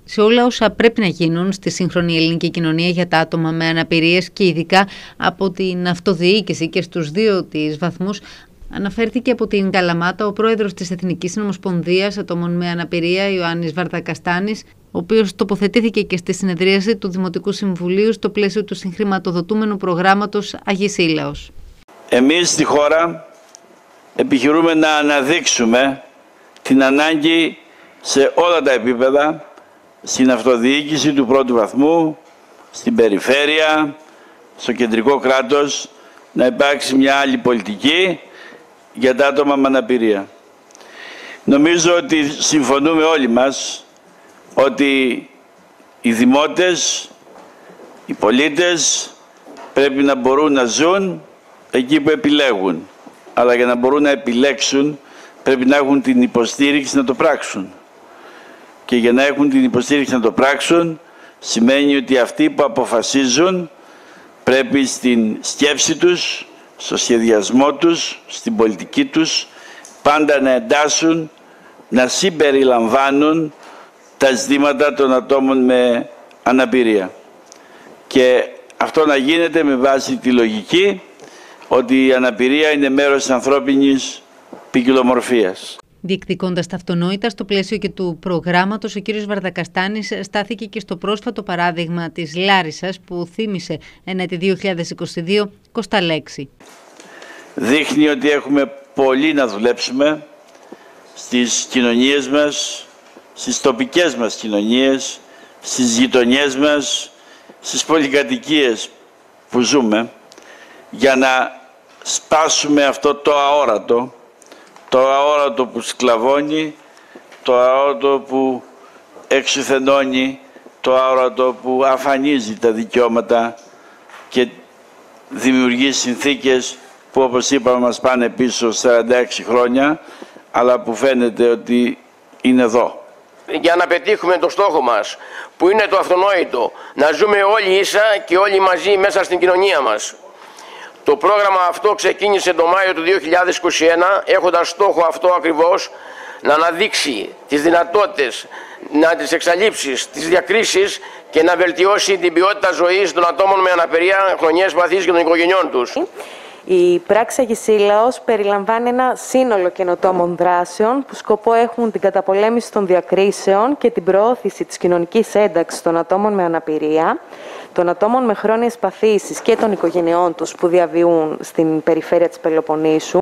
σε όλα όσα πρέπει να γίνουν στη σύγχρονη ελληνική κοινωνία για τα άτομα με αναπηρίες και ειδικά από την αυτοδιοίκηση και στους δύο της βαθμούς, αναφέρθηκε από την Καλαμάτα ο πρόεδρος της Εθνικής Συνομοσπονδίας Ατόμων με Αναπηρία, Ιωάννης Βαρδακαστάνης, ο οποίος τοποθετήθηκε και στη συνεδρίαση του Δημοτικού Συμβουλίου στο πλαίσιο του συγχρηματοδοτούμενου προγράμματος Αγής Ήλαος. Εμείς στη χώρα επιχειρούμε να αναδείξουμε την ανάγκη σε όλα τα επίπεδα, στην αυτοδιοίκηση του πρώτου βαθμού, στην περιφέρεια, στο κεντρικό κράτος, να υπάρξει μια άλλη πολιτική για τα άτομα με αναπηρία. Νομίζω ότι συμφωνούμε όλοι μας ότι οι δημότες, οι πολίτες πρέπει να μπορούν να ζουν εκεί που επιλέγουν. Αλλά για να μπορούν να επιλέξουν πρέπει να έχουν την υποστήριξη να το πράξουν. Και για να έχουν την υποστήριξη να το πράξουν σημαίνει ότι αυτοί που αποφασίζουν πρέπει στην σκέψη τους, στο σχεδιασμό τους, στην πολιτική τους πάντα να εντάσσουν, να συμπεριλαμβάνουν τα ζητήματα των ατόμων με αναπηρία. Και αυτό να γίνεται με βάση τη λογική ότι η αναπηρία είναι μέρος της ανθρώπινης ποικιλομορφίας. Διεκδικώντας τα αυτονόητα στο πλαίσιο και του προγράμματος, ο κ. Βαρδακαστάνης στάθηκε και στο πρόσφατο παράδειγμα της Λάρισσας που θύμισε ένατη 2022 Κοσταλέξη. Δείχνει ότι έχουμε πολύ να δουλέψουμε στις κοινωνίες μας, στις τοπικές μας κοινωνίες, στις γειτονιές μας, στις πολυκατοικίες που ζούμε, για να σπάσουμε αυτό το αόρατο που σκλαβώνει, το αόρατο που εξουθενώνει, το αόρατο που αφανίζει τα δικαιώματα και δημιουργεί συνθήκες που, όπως είπαμε, μας πάνε πίσω 46 χρόνια, αλλά που φαίνεται ότι είναι εδώ. Για να πετύχουμε το στόχο μας, που είναι το αυτονόητο, να ζούμε όλοι ίσα και όλοι μαζί μέσα στην κοινωνία μας. Το πρόγραμμα αυτό ξεκίνησε το Μάιο του 2021, έχοντας στόχο αυτό ακριβώς, να αναδείξει τις δυνατότητες, να τις εξαλείψει, τις διακρίσεις και να βελτιώσει την ποιότητα ζωής των ατόμων με αναπηρία, χρονιές παθής και των οικογενειών τους. Η πράξη Αγής Ήλαος περιλαμβάνει ένα σύνολο καινοτόμων δράσεων που σκοπό έχουν την καταπολέμηση των διακρίσεων και την προώθηση της κοινωνικής ένταξης των ατόμων με αναπηρία, των ατόμων με χρόνιες παθήσεις και των οικογενειών τους που διαβιούν στην περιφέρεια της Πελοποννήσου,